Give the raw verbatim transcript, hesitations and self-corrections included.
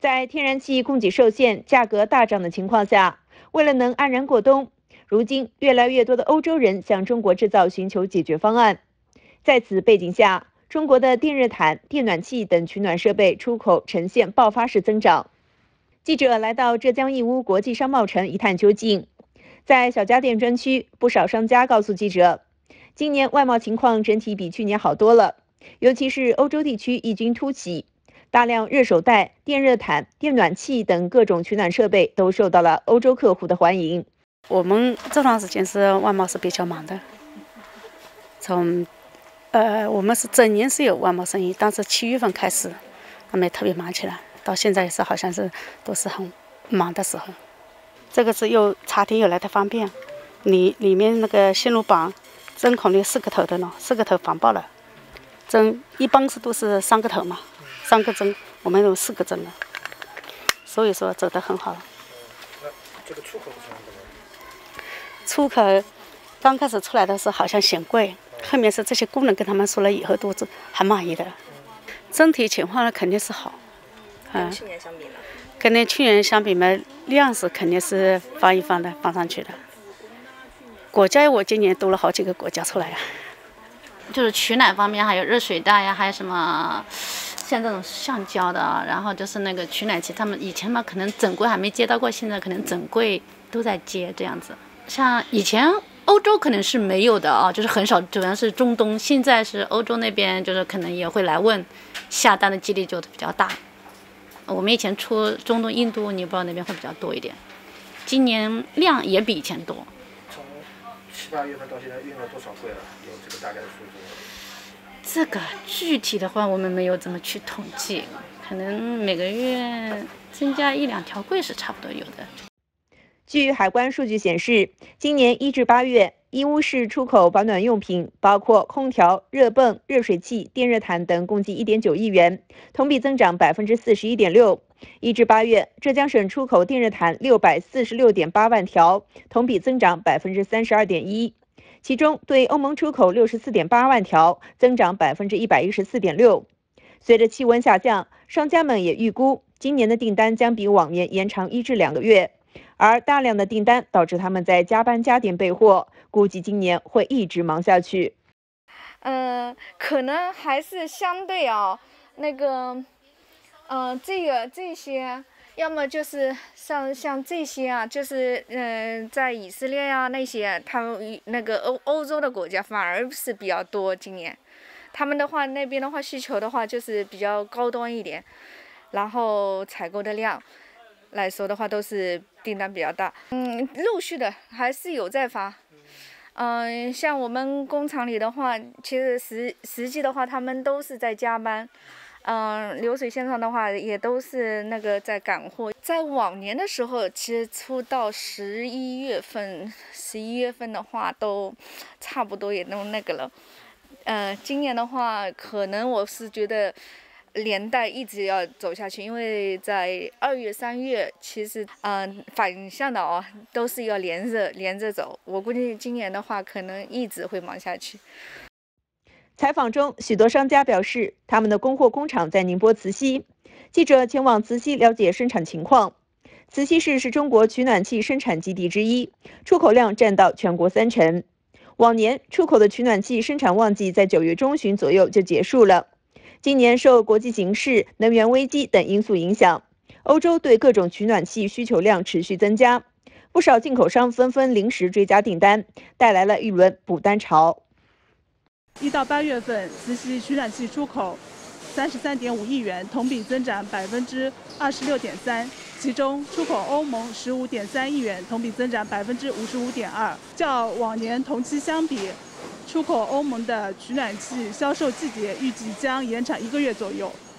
在天然气供给受限、价格大涨的情况下，为了能安然过冬，如今越来越多的欧洲人向中国制造寻求解决方案。在此背景下，中国的电热毯、电暖气等取暖设备出口呈现爆发式增长。记者来到浙江义乌国际商贸城一探究竟，在小家电专区，不少商家告诉记者，今年外贸情况整体比去年好多了，尤其是欧洲地区异军突起。大量热手袋、电热毯、电暖气等各种取暖设备都受到了欧洲客户的欢迎。 我们这段时间是外贸是比较忙的，从呃我们是整年是有外贸生意，但是七月份开始，他们也特别忙起来，到现在是好像是都是很忙的时候。这个是又插电又来的方便，里里面那个线路板针孔的四个头的呢，四个头防爆了，针一般是都是三个头嘛。三个针，我们有四个针了，所以说走得很好。 那这个出口是怎么样？ 出口刚开始出来的时候好像嫌贵，后面是这些工人跟他们说了以后都是很满意的。整体情况呢肯定是好， 跟去年相比呢？ 跟那去年相比嘛，量是肯定是翻一翻的，翻上去的。国家我今年多了好几个国家出来啊， 就是取暖方面还有热水袋呀，还有什么。像这种橡胶的，然后就是那个取暖器，他们以前嘛可能整柜还没接到过，现在可能整柜都在接这样子。像以前欧洲可能是没有的啊，就是很少，主要是中东。现在是欧洲那边就是可能也会来问，下单的几率就比较大。我们以前出中东、印度、尼泊尔那边会比较多一点，今年量也比以前多。 从七八月份到现在运了多少柜了？有这个大概的数字？ 这个具体的话，我们没有怎么去统计，可能每个月增加一两条柜是差不多有的。 据海关数据显示，今年一至八月，义乌市出口保暖用品，包括空调、热泵、热水器、电热毯等，共计一点九亿元，同比增长百分之四十一点六。一至八月，浙江省出口电热毯六百四十六点八万条，同比增长百分之三十二点一。其中，对欧盟出口六十四点八万条，增长百分之一百一十四点六。随着气温下降，商家们也预估今年的订单将比往年延长一至两个月，而大量的订单导致他们在加班加点备货，估计今年会一直忙下去。 嗯，可能还是相对啊，那个，呃，这个这些。要么就是像像这些啊，就是嗯、呃，在以色列呀、啊、那些，他们那个欧欧洲的国家反而是比较多。今年，他们的话那边的话需求的话就是比较高端一点，然后采购的量来说的话都是订单比较大。嗯，陆续的还是有在发。嗯、呃，像我们工厂里的话，其实实实际的话他们都是在加班。嗯，流水线上的话也都是那个在赶货。在往年的时候，其实出到十一月份、十一月份的话，都差不多也都那个了。呃，今年的话，可能我是觉得连带一直要走下去，因为在二月、三月，其实嗯、呃、反向的哦，都是要连着连着走。我估计今年的话，可能一直会忙下去。 采访中，许多商家表示，他们的供货工厂在宁波慈溪。记者前往慈溪了解生产情况。慈溪市是中国取暖器生产基地之一，出口量占到全国三成。往年出口的取暖器生产旺季在九月中旬左右就结束了。今年受国际形势、能源危机等因素影响，欧洲对各种取暖器需求量持续增加，不少进口商纷纷临时追加订单，带来了一轮补单潮。 一到八月份，慈溪取暖器出口三十三点五亿元，同比增长百分之二十六点三。其中，出口欧盟十五点三亿元，同比增长百分之五十五点二。较往年同期相比，出口欧盟的取暖器销售季节预计将延长一个月左右。